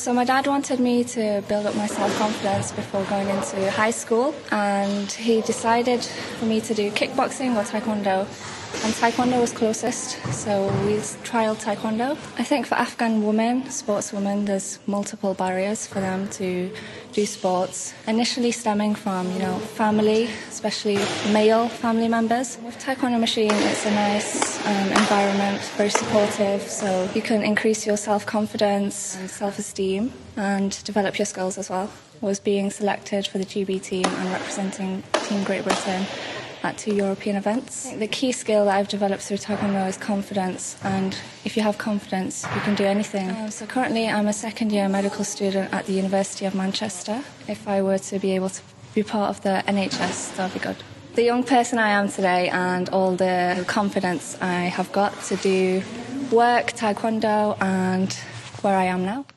So my dad wanted me to build up my self-confidence before going into high school, and he decided for me to do kickboxing or taekwondo. And taekwondo was closest, so we trialled taekwondo. I think for Afghan women, sportswomen, there's multiple barriers for them to do sports. Initially stemming from, family, especially male family members. With Taekwondo Machine, it's a nice environment, very supportive, so you can increase your self-confidence and self-esteem and develop your skills as well. I was being selected for the GB team and representing Team Great Britain at 2 European events. The key skill that I've developed through Taekwondo is confidence, and if you have confidence, you can do anything. So currently I'm a second-year medical student at the University of Manchester. If I were to be able to be part of the NHS, that would be good. The young person I am today and all the confidence I have got to do work, Taekwondo, and where I am now.